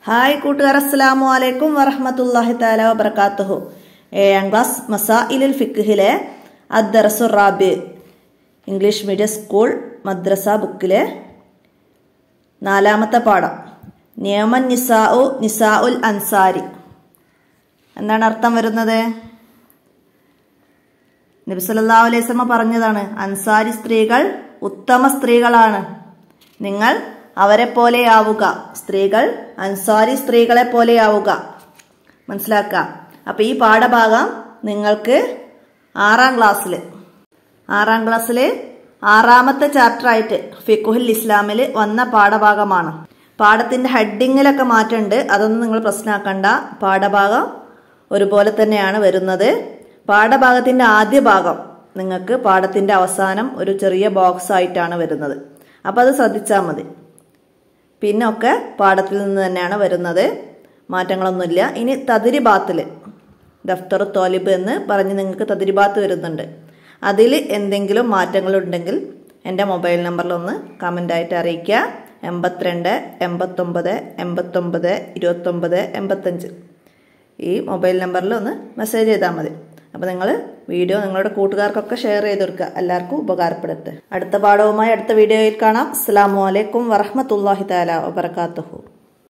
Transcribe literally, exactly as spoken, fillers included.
Hi കൂട്ടുകാർ, അസ്സലാമു അലൈക്കും വറഹ്മത്തുള്ളാഹി തആല വബറകാതുഹു. ഏഴാം ക്ലാസ് മസായിലുൽ ഫിഖ്ഹിലെ അദ്ദർസു റാബി ഇംഗ്ലീഷ് മീഡിയം സ്കൂൾ മദ്രസ ബുക്കിലെ നാലാമത്തെ പാഠം നിയമൻ നിസാഉ നിസാഉൽ അൻസാരി. എന്താണ് അർത്ഥം വരുന്നത്? നബി സല്ലല്ലാഹു അലൈഹി വസല്ലം പറഞ്ഞതാണ്, അൻസാരി സ്ത്രീകൾ ഉത്തമ സ്ത്രീകളാണ്, നിങ്ങൾ അവരെ പോലെയാവുക. സ്ത്രീകൾ അൻസാരി സ്ത്രീകളെ പോലെയാവുക. മനസ്സിലാക്കുക. അപ്പൊ ഈ പാഠഭാഗം നിങ്ങൾക്ക് ആറാം ക്ലാസ്സിൽ ആറാം ക്ലാസ്സില് ആറാമത്തെ ചാപ്റ്റർ ആയിട്ട് ഫിഖ്ഹുൽ ഇസ്ലാമിൽ വന്ന പാഠഭാഗമാണ്. പാഠത്തിന്റെ ഹെഡിങ്ങിലൊക്കെ മാറ്റമുണ്ട്, അതൊന്നും നിങ്ങൾ പ്രശ്നമാക്കണ്ട. പാഠഭാഗം ഒരുപോലെ തന്നെയാണ് വരുന്നത്. പാഠഭാഗത്തിന്റെ ആദ്യ ഭാഗം നിങ്ങൾക്ക് പാഠത്തിന്റെ അവസാനം ഒരു ചെറിയ ബോക്സ് ആയിട്ടാണ് വരുന്നത്. അപ്പൊ അത് ശ്രദ്ധിച്ചാൽ മതി. പിന്നെ ഒക്കെ പാഠത്തിൽ നിന്ന് തന്നെയാണ് വരുന്നത്, മാറ്റങ്ങളൊന്നുമില്ല. ഇനി തദ്രിബാത്തിൽ ദഫ്തർ തോലിബ് എന്ന് പറഞ്ഞ് നിങ്ങൾക്ക് തദ്രിബാത്ത് വരുന്നുണ്ട്. അതിൽ എന്തെങ്കിലും മാറ്റങ്ങളുണ്ടെങ്കിൽ എൻ്റെ മൊബൈൽ നമ്പറിലൊന്ന് കമൻ്റായിട്ട് അറിയിക്കുക. എൺപത്തിരണ്ട് എൺപത്തൊമ്പത് എൺപത്തൊമ്പത് ഇരുപത്തൊമ്പത് എൺപത്തഞ്ച് ഈ മൊബൈൽ നമ്പറിൽ ഒന്ന് മെസ്സേജ് ചെയ്താൽ മതി. അപ്പോൾ നിങ്ങൾ വീഡിയോ നിങ്ങളുടെ കൂട്ടുകാർക്കൊക്കെ ഷെയർ ചെയ്ത് കൊടുക്കുക, എല്ലാവർക്കും ഉപകാരപ്പെടട്ടെ. അടുത്ത പാഠവുമായി അടുത്ത വീഡിയോയിൽ കാണാം. അസ്സലാമു അലൈക്കും വറഹ്മത്തുള്ളാഹി തആല വബറകാതുഹു.